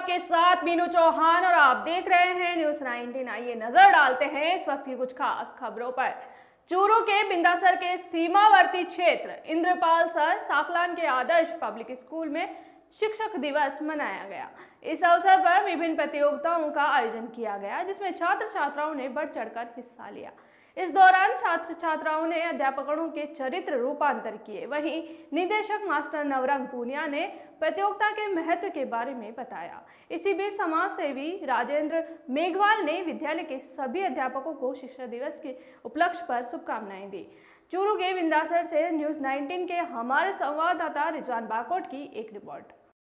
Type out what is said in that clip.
आपके साथ मीनू चौहान और आप देख रहे हैं न्यूज 19। आइए नजर डालते हैं इस वक्त की कुछ खास खबरों पर। चूरू के बिंदासर के सीमावर्ती क्षेत्र इंद्रपाल सर साकलान के आदर्श पब्लिक स्कूल में शिक्षक दिवस मनाया गया। इस अवसर पर विभिन्न प्रतियोगिताओं का आयोजन किया गया, जिसमें छात्र छात्राओं ने बढ़ चढ़कर हिस्सा लिया। इस दौरान छात्र छात्राओं ने अध्यापकों के चरित्र रूपांतर किए। वहीं निदेशक मास्टर नवरंग पूनिया ने प्रतियोगिता के महत्व के बारे में बताया। इसी बीच समाज सेवी राजेंद्र मेघवाल ने विद्यालय के सभी अध्यापकों को शिक्षक दिवस के उपलक्ष्य पर शुभकामनाएं दी। चूरू के बिंदासर से न्यूज 19 के हमारे संवाददाता रिजवान बाकोट की एक रिपोर्ट।